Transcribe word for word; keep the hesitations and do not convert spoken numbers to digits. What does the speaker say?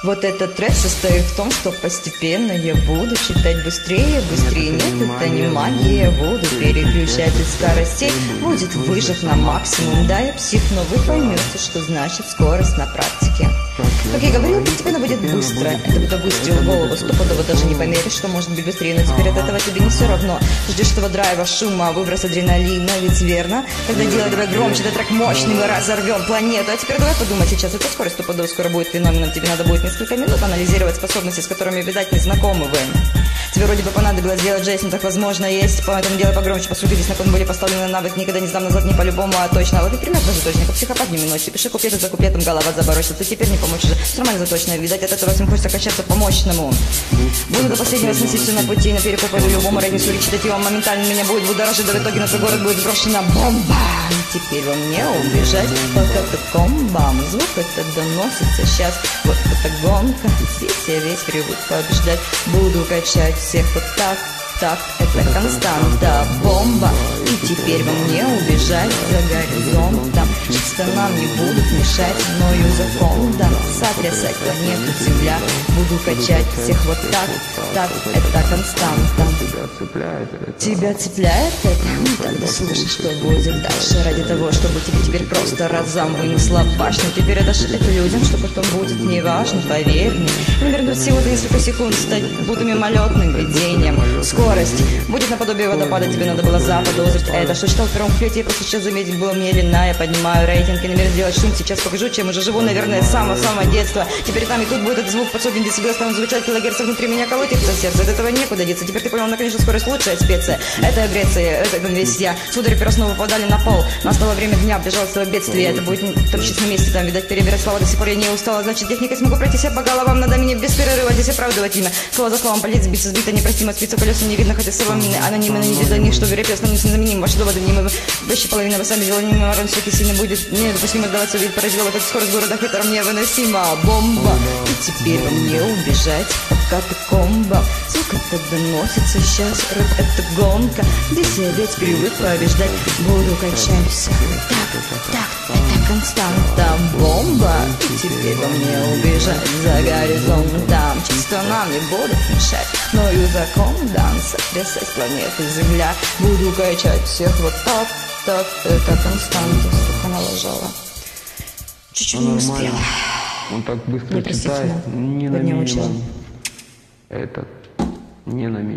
Вот этот трек состоит в том, что постепенно я буду читать быстрее, быстрее. Нет, это не магия, я буду переключать из скоростей. Будет выжив на максимум, да, я псих, но вы поймете, что значит скорость на практике. Как я говорил, постепенно будет быстро. Это будет выстрел в голову, стопудово даже не поверишь, что может быть быстрее, но теперь от этого тебе не все равно. Ждешь этого драйва, шума, выброс адреналина, ведь верно? Тогда делай давай громче, этот трек мощный, мы разорвем планету. А теперь давай подумай сейчас, эта скорость стопудово скоро будет феноменом. Тебе надо будет несколько минут анализировать способности, с которыми, видать, не знакомы вы. Тебе вроде бы понадобилось сделать Джейсон, так возможно есть. Поэтому делай погромче, поскольку здесь на кон были поставлены навык. Никогда не сдам назад, не по-любому, а точно. А вот и пример даже точно, как психопат не минует. Пиши куплет за куплетом, голова заборочил. Ты теперь не помочь уже. Все нормально заточно, видать, от этого всем хочется качаться по-мощному. Буду до последнего сносить все на пути, на перекоп пойду любому рейдинсу речитативом. Моментально меня будет будоражить, да в итоге на твой город будет сброшена бомба. И теперь во мне убежать по катакомбам. Звук это доносится сейчас, вот эта гонка. Здесь я весь привык побеждать. Буду качать всех вот так. Так, это константа, бомба. И теперь во мне убежать за горизонтом. Чисто нам не будут мешать мною закон. Да, сотрясать планету Земля. Буду качать всех вот так. Так, это константа. Тебя цепляет это? Ну тогда слушай, что будет дальше. Ради того, чтобы тебе теперь просто разом вынесла башню. Теперь отдашь это людям, что потом будет неважно, поверь мне. Наверное, всего за несколько секунд стать будто мимолетным видением. Скорость будет наподобие водопада, тебе надо было заподозрить это. Что читал в первом клете, я просто сейчас заметить было мне вина. Я поднимаю рейтинг и намерен сделать шум. Сейчас покажу, чем уже живу, наверное, с самого-самого детства. Теперь там и тут будет этот звук под сотни децибел, станут звучать килогерца, внутри меня колотится сердце. От этого некуда деться. Теперь ты понял, наконец, что скорость лучшая специя. Это Греция, это весь я. Судари перо снова попадали на пол. Настало время дня, бежалось свое бедствие. Это будет топчись на месте, там, видать, перебирать слова. До сих пор я не устала, значит, техникой смогу пройти себя по головам. Надо мне без перерыва здесь оправдывать имя. Слово за словом, полить, сбиться, сбито, непростимо, спиться колеса не видно, хотя словами анонимно не для них, что вероятно незаменим. Ваши доводы мнимы, почти половина вы сами сделали мимо, ран все-таки сильно будет недопустимо отдаваться, ведь поразила вот эта скорость города, которая мне выносима. Бомба! И теперь во мне убежать по катакомбам. Звук это доносится сейчас, рэп это гонка. Здесь я ведь привык побеждать, буду качаться. Так, так, это константа, бомба. И теперь во мне убежать за горизонтом. Чисто нам не будут мешать, но и закон дан сотрясать планету Земля. Буду качать всех вот так, так, это константа. Столько наложила. Чуть-чуть не успела. Он так быстро читает, не на минимум. Этот, не на минимум.